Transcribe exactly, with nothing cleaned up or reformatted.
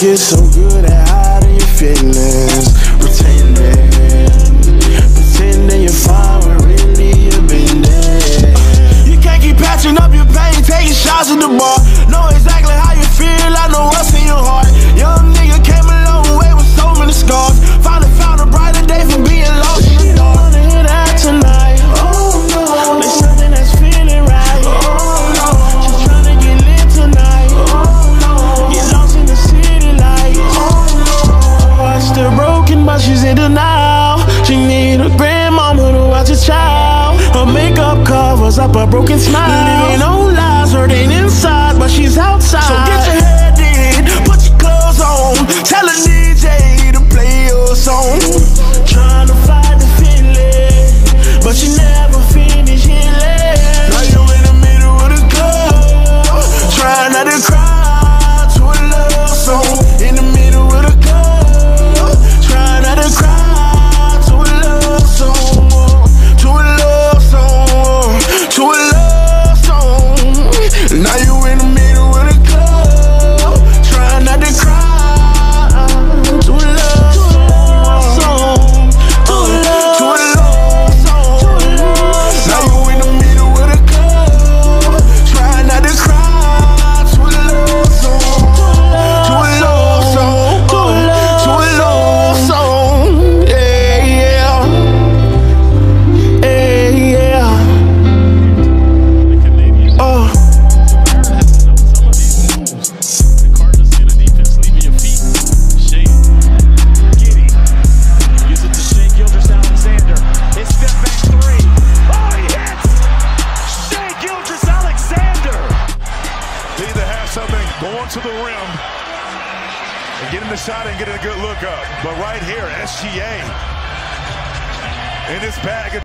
get so good at hiding your feelings, pretending, pretending you're fine when really you've been dead. You can't keep patching up your pain, taking shots at the bar. Know exactly how you feel, I know what's in your heart. Young nigga came a long way with so many scars. Finally found a brighter day from being lost in the dark. Wanna hear that tonight? Oh no, there's something that's feeling right. Oh no, she's trying to get lit tonight. Oh no, get lost in the city lights. Oh no, her heart's still broken, but she's in denial. She need a grandmama to watch a child. Her makeup covers up a broken smile. Living no lies, hurt ain't inside, but she's outside. So get your head in, put your clothes on. Tell a D J to play your song. Trying to fight the feeling, but you never finish healing. Now you in the middle of the club, trying not to cry to a love song. In the middle of the club, trying not to cry to a love song. To a love song, to a love song. Now you in the middle of the club, trying not to cry. To a love song, to a love, to a love song. Now you in the middle of the club, trying not to cry. To a love song, to a love song, to a love song. Yeah, yeah, yeah, yeah. Oh. The Cardinals in the defense, leaving your feet. Shai Giddy gives it to Shai Gilgeous-Alexander. His step back three. Oh, he hits! Shai Gilgeous-Alexander! They either have something going to the rim and getting the shot and getting a good look up. But right here, S G A in his bag.